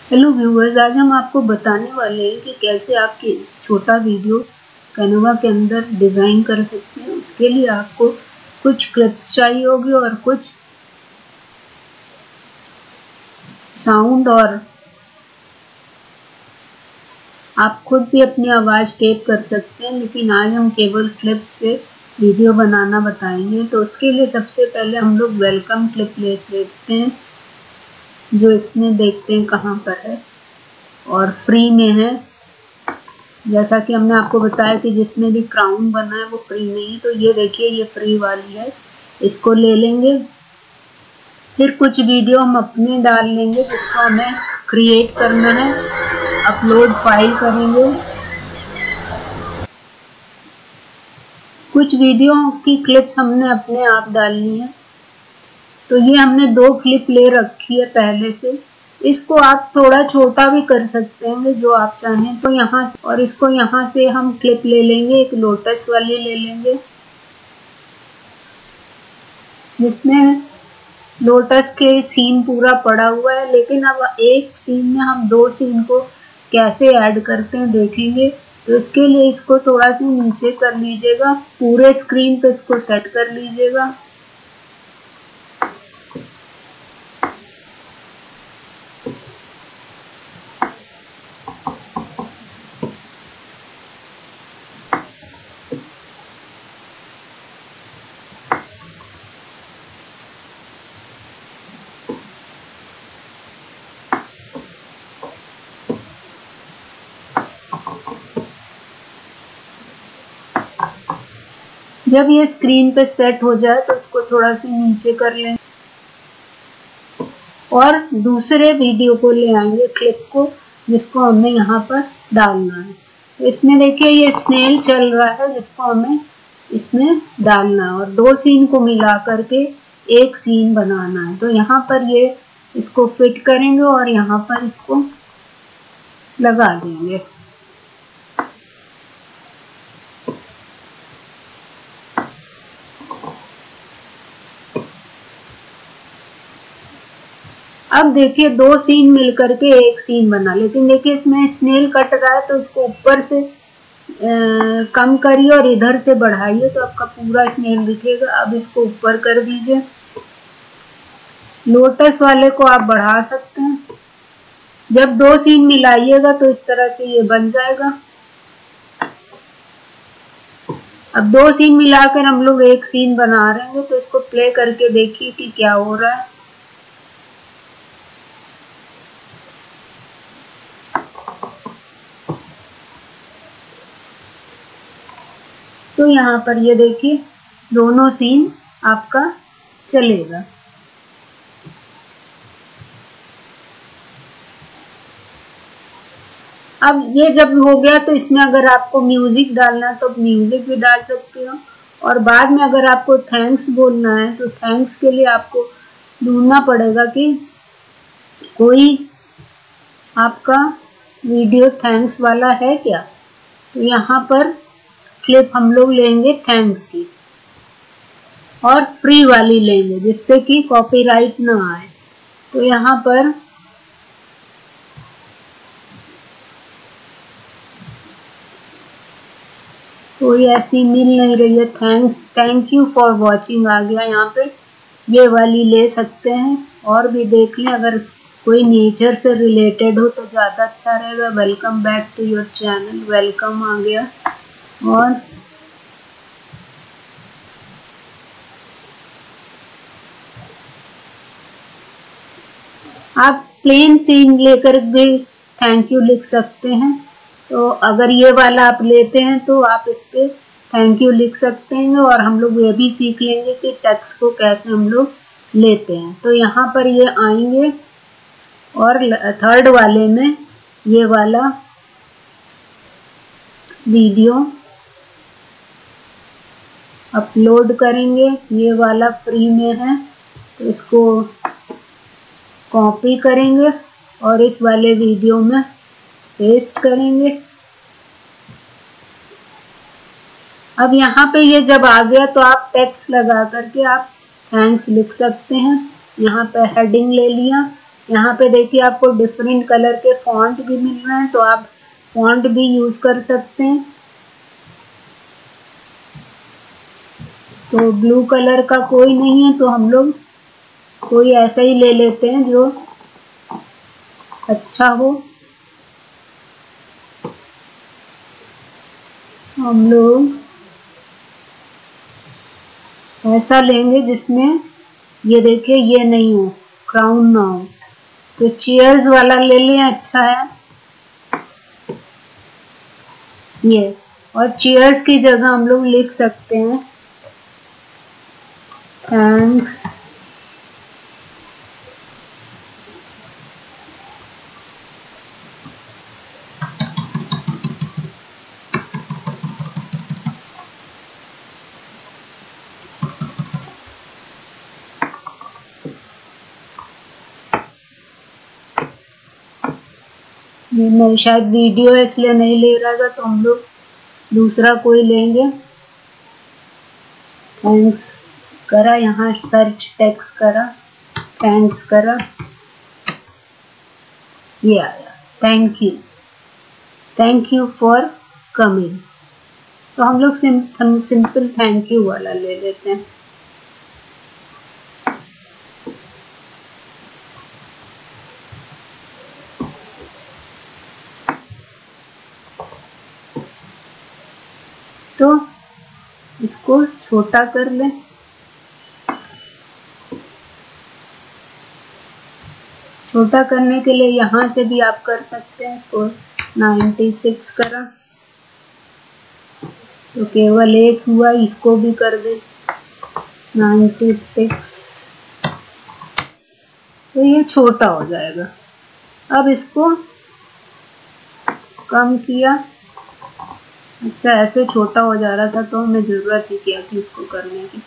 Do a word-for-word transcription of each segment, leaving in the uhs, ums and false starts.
Hello viewers, आज हम आपको बताने वाले हैं कि कैसे आपके छोटा वीडियो कैनवा के अंदर डिज़ाइन कर सकते हैं। उसके लिए आपको कुछ क्लिप्स चाहिए होगी और कुछ साउंड, और आप खुद भी अपनी आवाज़ टेप कर सकते हैं, लेकिन आज हम केवल क्लिप्स से वीडियो बनाना बताएंगे। तो उसके लिए सबसे पहले हम लोग वेलकम क्लिप ले लेते हैं, जो इसमें देखते हैं कहाँ पर है और फ्री में है। जैसा कि हमने आपको बताया कि जिसमें भी क्राउन बना है वो फ्री नहीं है, तो ये देखिए ये फ्री वाली है, इसको ले लेंगे। फिर कुछ वीडियो हम अपने डाल लेंगे जिसको हमें क्रिएट करना है, अपलोड फाइल करेंगे। कुछ वीडियो की क्लिप्स हमने अपने आप डालनी है, तो ये हमने दो क्लिप ले रखी है पहले से। इसको आप थोड़ा छोटा भी कर सकते हैं जो आप चाहें तो यहाँ से, और इसको यहाँ से हम क्लिप ले लेंगे, एक लोटस वाली ले लेंगे जिसमें लोटस के सीन पूरा पड़ा हुआ है। लेकिन अब एक सीन में हम दो सीन को कैसे ऐड करते हैं देखेंगे। तो इसके लिए इसको थोड़ा सा नीचे कर लीजिएगा, पूरे स्क्रीन पे इसको सेट कर लीजिएगा। जब ये स्क्रीन पे सेट हो जाए तो इसको थोड़ा सा नीचे कर लें और दूसरे वीडियो को ले आएंगे, क्लिप को, जिसको हमें यहाँ पर डालना है। तो इसमें देखिए ये स्नेल चल रहा है जिसको हमें इसमें डालना है और दो सीन को मिला करके एक सीन बनाना है। तो यहाँ पर ये इसको फिट करेंगे और यहाँ पर इसको लगा देंगे। अब देखिए दो सीन मिलकर के एक सीन बना, लेकिन देखिए इसमें स्नेल कट रहा है तो इसको ऊपर से आ, कम करिए और इधर से बढ़ाइए तो आपका पूरा स्नेल दिखेगा। अब इसको ऊपर कर दीजिए। लोटस वाले को आप बढ़ा सकते हैं। जब दो सीन मिलाइएगा तो इस तरह से ये बन जाएगा। अब दो सीन मिलाकर हम लोग एक सीन बना रहे हैं, तो इसको प्ले करके देखिए कि क्या हो रहा है। तो यहाँ पर ये देखिए दोनों सीन आपका चलेगा। अब ये जब हो गया तो इसमें अगर आपको म्यूजिक डालना है तो म्यूजिक भी डाल सकते हो, और बाद में अगर आपको थैंक्स बोलना है तो थैंक्स के लिए आपको ढूंढना पड़ेगा कि कोई आपका वीडियो थैंक्स वाला है क्या। तो यहाँ पर क्लिप हम लोग लेंगे थैंक्स की और फ्री वाली लेंगे जिससे कि कॉपीराइट ना आए। तो यहाँ पर कोई ऐसी मिल नहीं रही है, thank thank you for watching आ गया यहाँ पे, ये वाली ले सकते हैं। और भी देख लें, अगर कोई नेचर से रिलेटेड हो तो ज़्यादा अच्छा रहेगा। Welcome back to your channel, welcome आ गया। और आप प्लेन सीन लेकर भी थैंक यू लिख सकते हैं। तो अगर ये वाला आप लेते हैं तो आप इस पे थैंक यू लिख सकते हैं। और हम लोग ये भी सीख लेंगे कि टेक्स्ट को कैसे हम लोग लेते हैं। तो यहाँ पर ये आएंगे और थर्ड वाले में ये वाला वीडियो अपलोड करेंगे। ये वाला फ्री में है तो इसको कॉपी करेंगे और इस वाले वीडियो में पेस्ट करेंगे। अब यहाँ पे ये जब आ गया तो आप टेक्स्ट लगा करके आप थैंक्स लिख सकते हैं। यहाँ पे हेडिंग ले लिया यहाँ पे देखिए आपको डिफरेंट कलर के फॉन्ट भी मिल रहे हैं, तो आप फॉन्ट भी यूज कर सकते हैं। तो ब्लू कलर का कोई नहीं है तो हम लोग कोई ऐसा ही ले लेते हैं जो अच्छा हो। हम लोग ऐसा लेंगे जिसमें ये देखिए ये नहीं हो, क्राउन ना हो, तो चीयर्स वाला ले लें, अच्छा है ये। और चीयर्स की जगह हम लोग लिख सकते हैं थैंक्स ये मैं शायद वीडियो है इसलिए नहीं ले रहा था, तो हम लोग दूसरा कोई लेंगे। थैंक्स करा, यहाँ सर्च टेक्स्ट करा, थैंक्स करा, ये आया thank you, thank you for coming. तो हम लोग सिम, सिंपल थैंक यू वाला ले लेते हैं। तो इसको छोटा कर लें, छोटा करने के लिए यहाँ से भी आप कर सकते हैं। इसको छियानवे करा तो केवल एक हुआ, इसको भी कर दें छियानवे, तो ये छोटा हो जाएगा। अब इसको कम किया, अच्छा ऐसे छोटा हो जा रहा था तो हमें जरूरत ही क्या थी इसको करने की।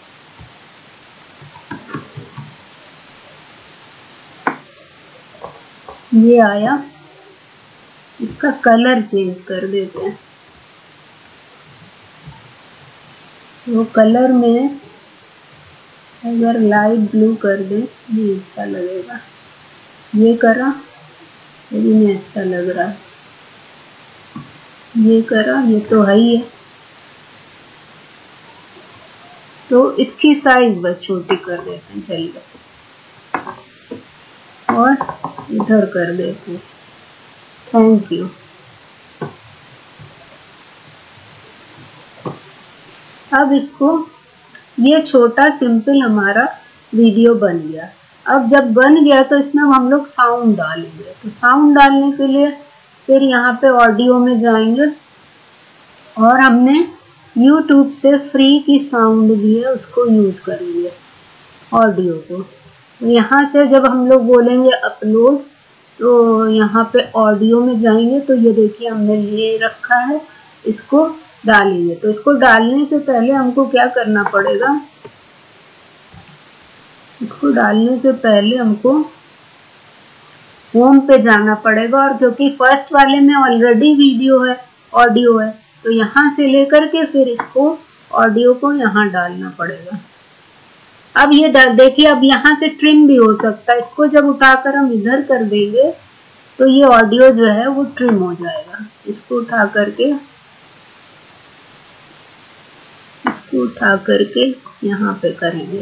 ये आया, इसका कलर चेंज कर देते हैं। वो कलर में अगर लाइट ब्लू कर दे ये अच्छा लगेगा। ये करा ये भी नहीं अच्छा लग रहा, ये करा ये तो है ही है। तो इसकी साइज बस छोटी कर देते हैं, चलिए, और इधर कर देते हैं थैंक यू। अब इसको, ये छोटा सिंपल हमारा वीडियो बन गया। अब जब बन गया तो इसमें हम लोग साउंड डालेंगे। तो साउंड डालने के लिए फिर यहाँ पे ऑडियो में जाएंगे और हमने यूट्यूब से फ्री की साउंड ली है, उसको यूज करेंगे ऑडियो को। तो यहाँ से जब हम लोग बोलेंगे अपलोड, तो यहाँ पे ऑडियो में जाएंगे, तो ये देखिए हमने ले रखा है, इसको डालेंगे। तो इसको डालने से पहले हमको क्या करना पड़ेगा, इसको डालने से पहले हमको होम पे जाना पड़ेगा। और क्योंकि फर्स्ट वाले में ऑलरेडी वीडियो है, ऑडियो है, तो यहाँ से लेकर के फिर इसको ऑडियो को यहाँ डालना पड़ेगा। अब ये देखिए, अब यहाँ से ट्रिम भी हो सकता है। इसको जब उठाकर हम इधर कर देंगे तो ये ऑडियो जो है वो ट्रिम हो जाएगा। इसको उठा करके इसको उठा करके यहाँ पे करेंगे।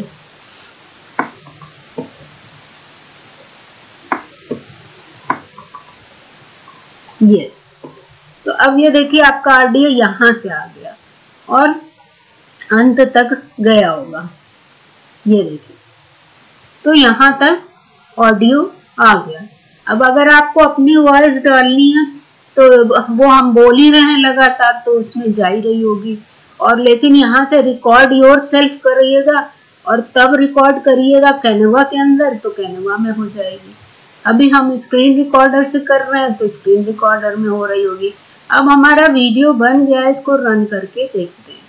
ये तो अब ये देखिए आपका ऑडियो यहाँ से आ गया और अंत तक गया होगा। ये देखिए, तो यहाँ तक ऑडियो आ गया। अब अगर आपको अपनी वॉइस डालनी है तो वो हम बोल ही रहे हैं लगातार, तो उसमें जा ही रही होगी। और लेकिन यहाँ से रिकॉर्ड योर सेल्फ करिएगा और तब रिकॉर्ड करिएगा कैनवा के अंदर, तो कैनवा में हो जाएगी। अभी हम स्क्रीन रिकॉर्डर से कर रहे हैं तो स्क्रीन रिकॉर्डर में हो रही होगी। अब हमारा वीडियो बन गया है, इसको रन करके देखते हैं।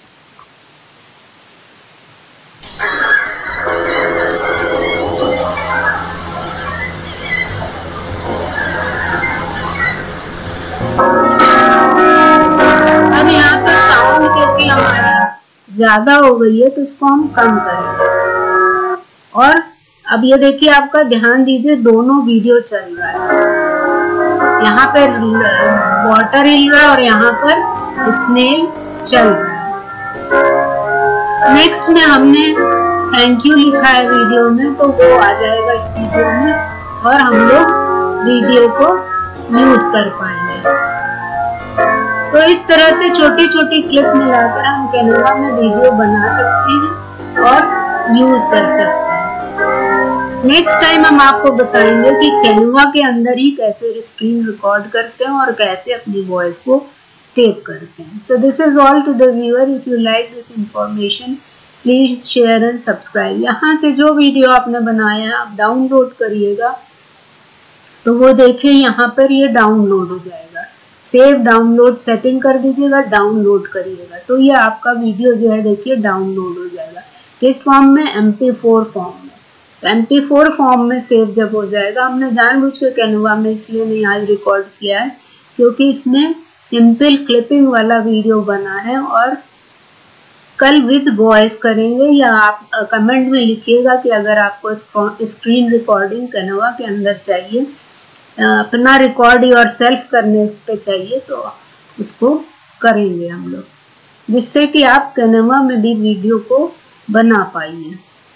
अब यहाँ पर साउंड क्योंकि हमारी ज्यादा हो गई है तो इसको हम कम करेंगे। और अब ये देखिए, आपका ध्यान दीजिए, दोनों वीडियो चल रहा है। यहाँ पर वाटर हिल रहा है और यहाँ पर स्नेल चल रहा है। नेक्स्ट में हमने थैंक यू लिखा है वीडियो में, तो वो आ जाएगा इस वीडियो में और हम लोग वीडियो को यूज कर पाएंगे। तो इस तरह से छोटी छोटी क्लिप मिलाकर हम कैनवा में वीडियो बना सकते हैं और यूज कर सकते हैं। नेक्स्ट टाइम हम आपको बताएंगे कि कैनवा के अंदर ही कैसे स्क्रीन रिकॉर्ड करते हैं और कैसे अपनी वॉइस को टेप करते हैं। So this is all to the viewer. If you like this information please share and subscribe. यहाँ से जो वीडियो आपने बनाया है आप डाउनलोड करिएगा, तो वो देखिए यहाँ पर ये डाउनलोड हो जाएगा। सेव डाउनलोड सेटिंग कर दीजिएगा, डाउनलोड करिएगा, तो ये आपका वीडियो जो है देखिए डाउनलोड हो जाएगा। किस फॉर्म में? एम पी फोर फॉर्म में। तो एम पी फोर फॉर्म में सेव जब हो जाएगा, हमने जानबूझ के कैनवा में इसलिए नहीं आज रिकॉर्ड किया है क्योंकि इसमें सिंपल क्लिपिंग वाला वीडियो बना है और कल विद वॉइस करेंगे, या आप कमेंट में लिखिएगा कि अगर आपको स्क्रीन रिकॉर्डिंग कैनवा के अंदर चाहिए, अपना रिकॉर्ड योर सेल्फ करने पे चाहिए, तो उसको करेंगे हम लोग, जिससे कि आप कैनवा में भी वीडियो को बना पाइए।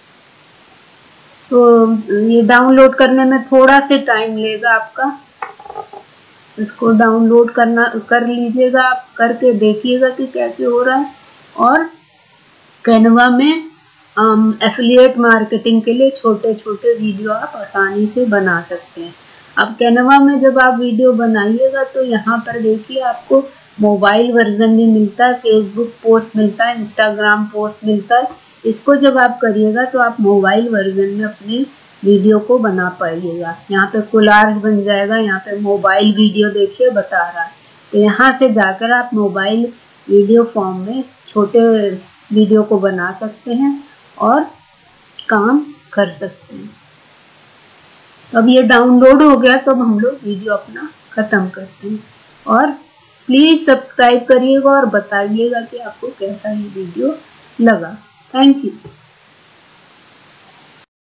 तो ये डाउनलोड करने में थोड़ा से टाइम लेगा आपका, इसको डाउनलोड करना कर लीजिएगा, आप करके देखिएगा कि कैसे हो रहा है। और कैनवा में एफिलिएट मार्केटिंग के लिए छोटे छोटे वीडियो आप आसानी से बना सकते हैं। अब कैनवा में जब आप वीडियो बनाइएगा तो यहाँ पर देखिए आपको मोबाइल वर्जन भी मिलता है, फेसबुक पोस्ट मिलता है, इंस्टाग्राम पोस्ट मिलता है। इसको जब आप करिएगा तो आप मोबाइल वर्जन में अपने वीडियो को बना पाइएगा। यहाँ पे कोलार्स बन जाएगा, यहाँ पे मोबाइल वीडियो देखिए बता रहा है, तो यहाँ से जाकर आप मोबाइल वीडियो फॉर्म में छोटे वीडियो को बना सकते हैं और काम कर सकते हैं। अब ये डाउनलोड हो गया, तो अब हम लोग वीडियो अपना ख़त्म करते हैं। और प्लीज़ सब्सक्राइब करिएगा और बताइएगा कि आपको कैसा ये वीडियो लगा। Thank you.